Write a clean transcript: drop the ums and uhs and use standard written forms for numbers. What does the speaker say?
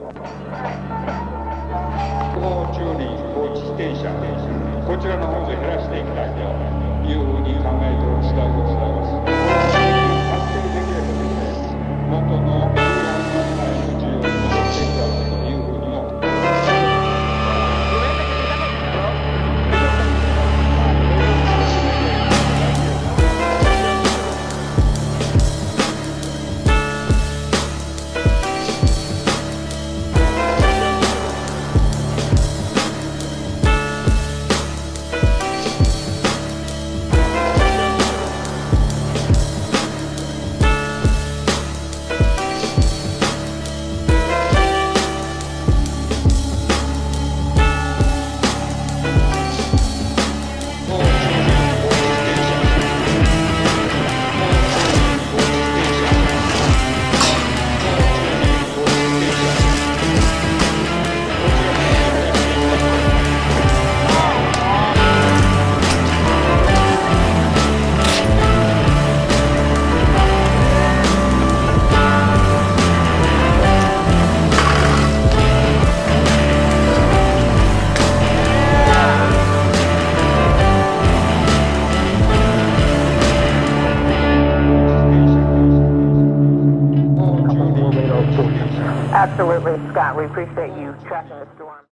歩中に放置自転車、こちらの方で減らしていきたいというふうに考えておる次第でございます。達成できればですね、元の需要に戻っていくだろうというふうにも。 Absolutely, Scott. We appreciate you tracking the storm.